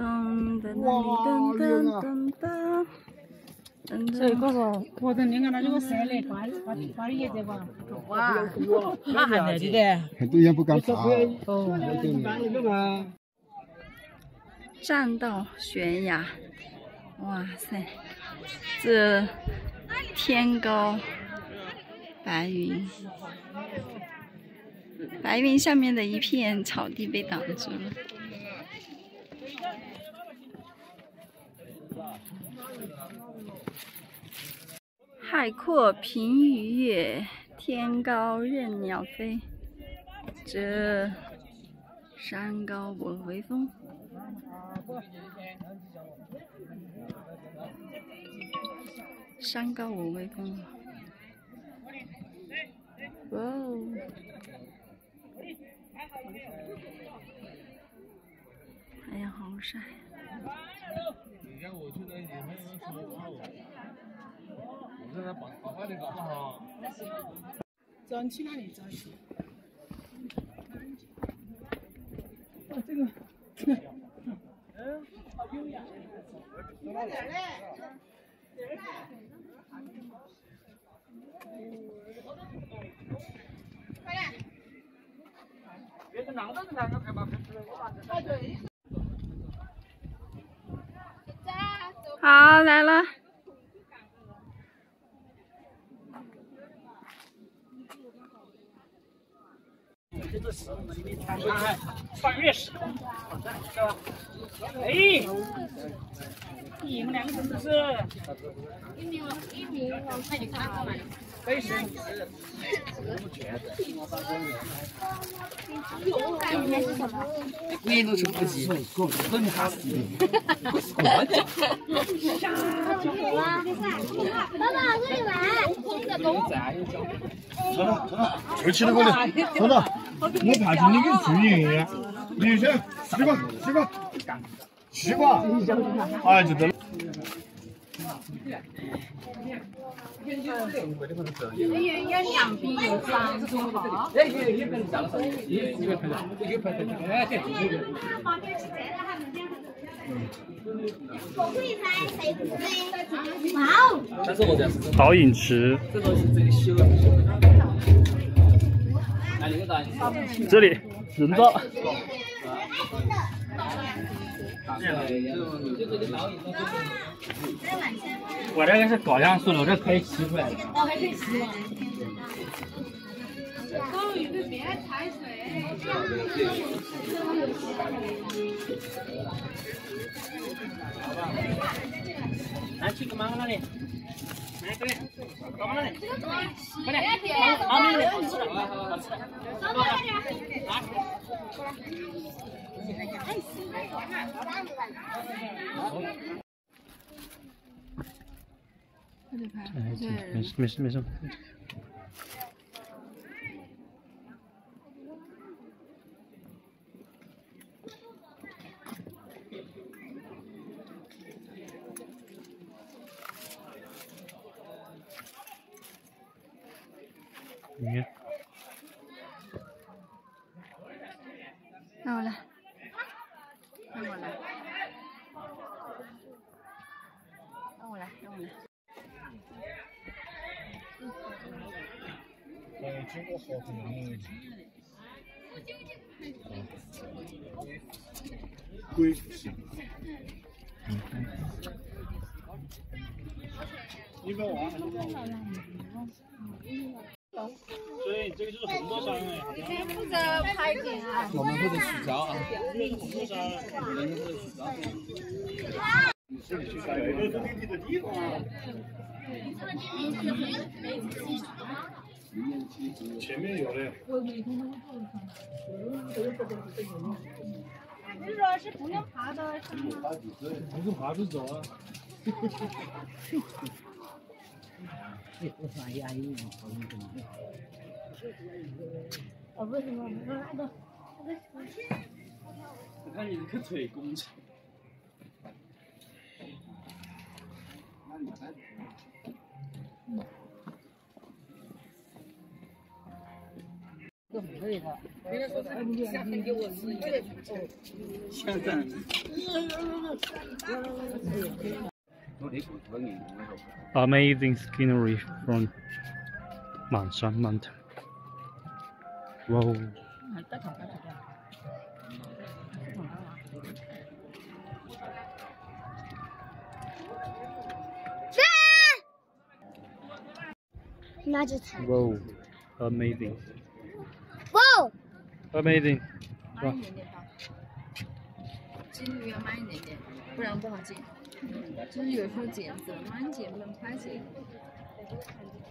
所以嗰個過陣你看它這個山來把葉子吧，哇，那還來的， 很多人不敢爬。 站到悬崖，哇塞，这天高白云，白云下面的一片草地被挡住了。 海阔凭鱼跃，天高任鸟飞。这山高我威风。山高我威风。哇哦！哎呀，好晒。 早去哪里早去？哦，这个，好优雅。快点！别是狼的人才能开吧？对。 好，来了。 这个是穿越时空，是吧？哎，你们两个真的是一名，快点看过来。背身是，鬼都出不起，很卡死。 爸爸，这里来。 走了走了，就起来过来，走了。我怕是你跟巨人一样，你先西瓜，哎，就得了。 要两边有3种吧。 导引池，这里人造。我这个是搞像素的，我这可以吸出来的。 哦，还可以吸。 都有个别踩水。来，去个妈妈那里。来，这里，妈妈那里。快点，妈妈那里好吃的，好吃的。妈妈那里。来。 没事。鱼。 让我来。 让我来。 经过好多年。鬼是。100万。 所以这个就是红豆沙因为。 负责拍景啊。 我们负责洗澡啊。 红豆沙。 人负责洗澡。 这个是你的地方啊。前面有嘞。 就是说是不用爬的， 不是爬着走啊。 哦，为什么？ 我看你这个腿工程。 Amazing scenery from Manshan Mountain. Wow. Wow, amazing. Wow. Amazing. 慢一点点吧，进入要慢一点点，不然不好进。就是有时候剪子慢剪不能快剪。